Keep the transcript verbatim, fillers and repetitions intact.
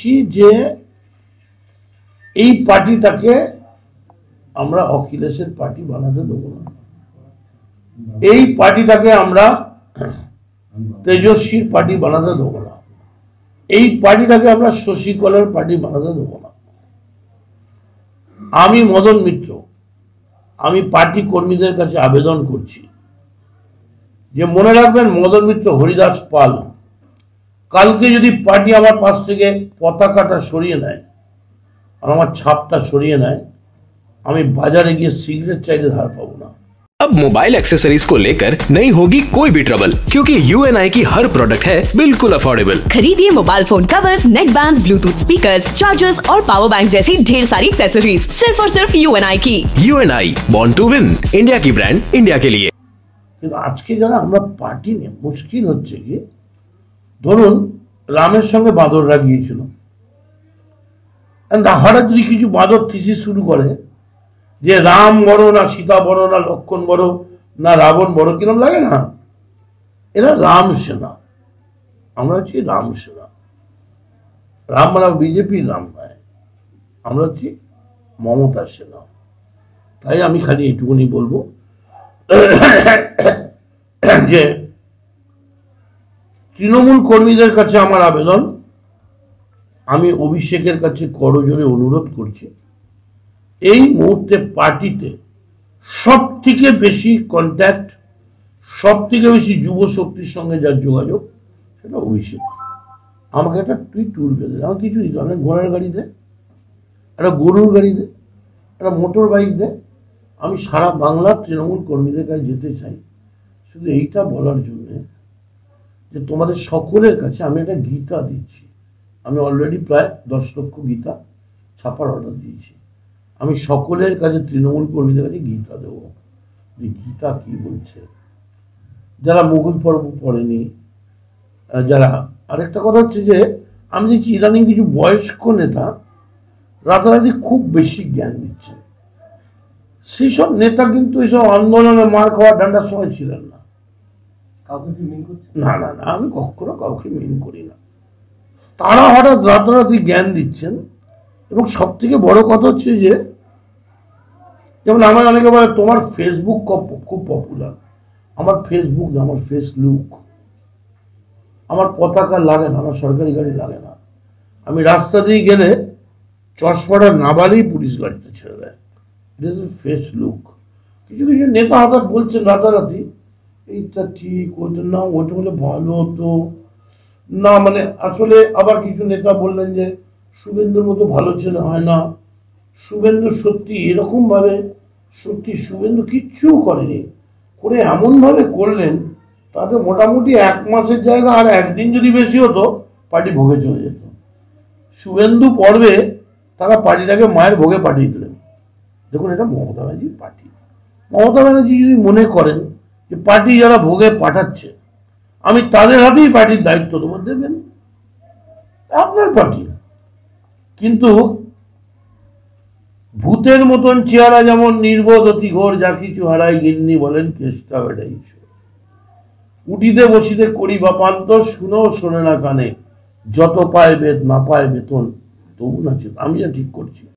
দিচ্ছি যে এই পার্টিটাকে আমরা অখিলেশের পার্টি বানাতে দেবো না, এই পার্টিটাকে আমরা তেজস্বীর পার্টি বানাতে দেবো না, এই পার্টিটাকে আমরা শশী কলার পার্টি বানাতে দেবো না। আমি মদন মিত্র, আমি পার্টি কর্মীদের কাছে আবেদন করছি যে মনে রাখবেন মদন মিত্র হরিদাস পাল কালকে যদি পার্টি আমার পাশ থেকে পতাকাটা সরিয়ে নেয় আর আমার ছাপটা সরিয়ে নেয়, আমি বাজারে গিয়ে সিগারেট চাইলে ধার পাবো না। अब मोबाइल एक्सेसरीज को लेकर नहीं होगी कोई भी ट्रबल, क्योंकि यू एन आई की हर प्रोडक्ट है बिल्कुल अफोर्डेबल। खरीदिए mobile phone covers, neck bands, Bluetooth speakers, chargers और पावर बैंक जैसी ढेर सारी एक्सेसरीज सिर्फ और सिर्फ यू एन आई की। U N I, born to win, India की ब्रांड इंडिया के लिए। কিন্তু আজকে যারা আমরা পার্টি নিয়ে মুশকিল হচ্ছে কি, ধরুন রামের সঙ্গে বাঁদররা গিয়েছিল, হঠাৎ যদি কিছু বাঁদর থিসিস শুরু করে যে রাম বড় না সীতা বড় না লক্ষণ বড় না রাবণ বড়, কিরম লাগে না? এরা রাম সেনা, আমরা হচ্ছি রাম সেনা। রাম মানে বিজেপির রাম নয়, আমরা হচ্ছি মমতা সেনা। তাই আমি খালি এইটুকুনি বলবো যে তৃণমূল কর্মীদের কাছে আমার আবেদন, আমি অভিষেকের কাছে করজোড়ে অনুরোধ করছি, এই মুহূর্তে পার্টিতে সব থেকে বেশি কন্ট্যাক্ট, সব থেকে বেশি যুব শক্তির সঙ্গে যার যোগাযোগ সেটা অভিষেক। আমাকে একটা তুই ট্যুর বেঁধে দে, আমার কিছু দিতে হবে, ঘোড়ার গাড়ি দে, একটা গরুর গাড়ি দে, একটা মোটর বাইক দে, আমি সারা বাংলার তৃণমূল কর্মীদের কাছে যেতে চাই শুধু এইটা বলার জন্যে যে তোমাদের সকলের কাছে আমি একটা গীতা দিচ্ছি। আমি অলরেডি প্রায় দশ লক্ষ গীতা ছাপার অর্ডার দিয়েছি। আমি সকলের কাছে তৃণমূল কর্মীদের কাছে গীতা দেব, যে গীতা কি বলছে, যারা মুঘল পর্ব পড়েনি, যারা, আরেকটা কথা হচ্ছে যে আমি দেখছি ইদানিং কিছু বয়স্ক নেতা রাতারাতি খুব বেশি জ্ঞান দিচ্ছে। সেসব নেতা কিন্তু এইসব আন্দোলনে মার খাওয়া ডান্ডার সময় ছিলেন না। না না না আমি কখনো কাউকে মিন করি না। তারা হঠাৎ রাতারাতি জ্ঞান দিচ্ছেন, এবং সব থেকে বড় কথা হচ্ছে যে যেমন আমার অনেকে বলে তোমার ফেসবুক খুব পপুলার, আমার ফেসবুক না, আমার ফেস লুক। আমার পতাকা লাগে না, আমার সরকারি গাড়ি লাগে না, আমি রাস্তা দিয়ে গেলে চশমাটা না বাড়িই পুলিশ গাড়িতে ছেড়ে দেয়, এটা হচ্ছে ফেস লুক। কিছু কিছু নেতা হঠাৎ বলছেন রাতারাতি এইটা ঠিক, ওইটা না, ওইটা হলে ভালো হতো না, মানে আসলে আবার কিছু নেতা বললেন যে শুভেন্দুর মতো ভালো ছেলে হয় না। শুভেন্দু সত্যি এরকম ভাবে, সত্যি শুভেন্দু কিচ্ছু করেনি, করে এমন ভাবে করলেন তাতে মোটামুটি এক মাসের জায়গা আর একদিন যদি বেশি হতো পার্টি ভোগে চলে যেত। শুভেন্দু পর্বে তারা পার্টিটাকে মায়ের ভোগে পাঠিয়ে দিলেন। দেখুন এটা মমতা ব্যানার্জির পার্টি। মমতা ব্যানার্জি যদি মনে করেন যে পার্টি যারা ভোগে পাঠাচ্ছে আমি তাদের হাতেই পার্টির দায়িত্ব দেবো, দেবেন, আপনার পার্টি। কিন্তু ভূতের মতন চেহারা যেমন নির্বোধ অতি ঘোর, যা কিছু হারাই গিন্নি বলেন কেষ্টা বেড়াই, উঠিতে বসিতে করি বাপান্তর, শুনেও শোনে না কানে, যত পায় বেদ না পায় বেতন তবু না চেত। আমি যা ঠিক করছি